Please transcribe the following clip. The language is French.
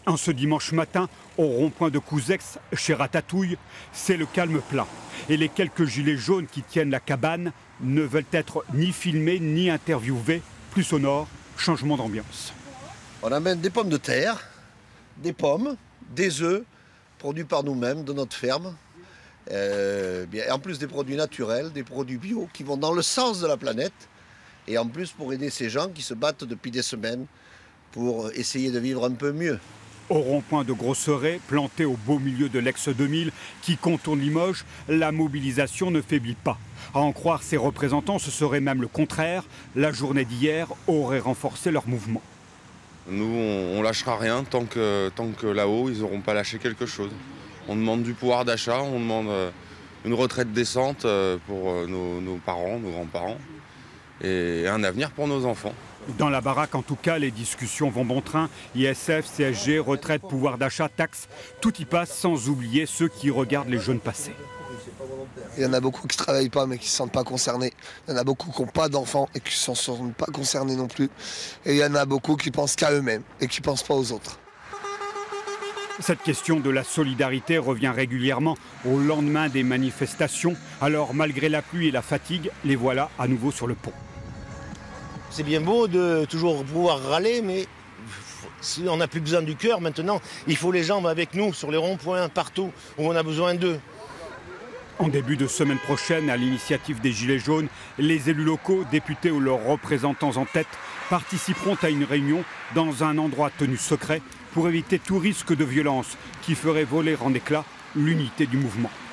En ce dimanche matin, au rond-point de Couzex, chez Ratatouille, c'est le calme plat. Et les quelques gilets jaunes qui tiennent la cabane ne veulent être ni filmés ni interviewés. Plus sonore, changement d'ambiance. On amène des pommes de terre, des pommes, des œufs, produits par nous-mêmes, de notre ferme. Et en plus des produits naturels, des produits bio qui vont dans le sens de la planète. Et en plus pour aider ces gens qui se battent depuis des semaines pour essayer de vivre un peu mieux. Au rond-point de Grosseret, planté au beau milieu de l'ex-2000 qui contourne Limoges, la mobilisation ne faiblit pas. À en croire ses représentants, ce serait même le contraire. La journée d'hier aurait renforcé leur mouvement. Nous, on lâchera rien tant que là-haut, ils n'auront pas lâché quelque chose. On demande du pouvoir d'achat, on demande une retraite décente pour nos parents, nos grands-parents et un avenir pour nos enfants. Dans la baraque, en tout cas, les discussions vont bon train. ISF, CSG, retraite, pouvoir d'achat, taxes, tout y passe sans oublier ceux qui regardent les jeunes passer. Il y en a beaucoup qui ne travaillent pas mais qui ne se sentent pas concernés. Il y en a beaucoup qui n'ont pas d'enfants et qui ne se sentent pas concernés non plus. Et il y en a beaucoup qui pensent qu'à eux-mêmes et qui ne pensent pas aux autres. Cette question de la solidarité revient régulièrement au lendemain des manifestations. Alors, malgré la pluie et la fatigue, les voilà à nouveau sur le pont. C'est bien beau de toujours pouvoir râler, mais si on n'a plus besoin du cœur maintenant, il faut les jambes avec nous, sur les ronds-points, partout où on a besoin d'eux. En début de semaine prochaine, à l'initiative des Gilets jaunes, les élus locaux, députés ou leurs représentants en tête, participeront à une réunion dans un endroit tenu secret pour éviter tout risque de violence qui ferait voler en éclats l'unité du mouvement.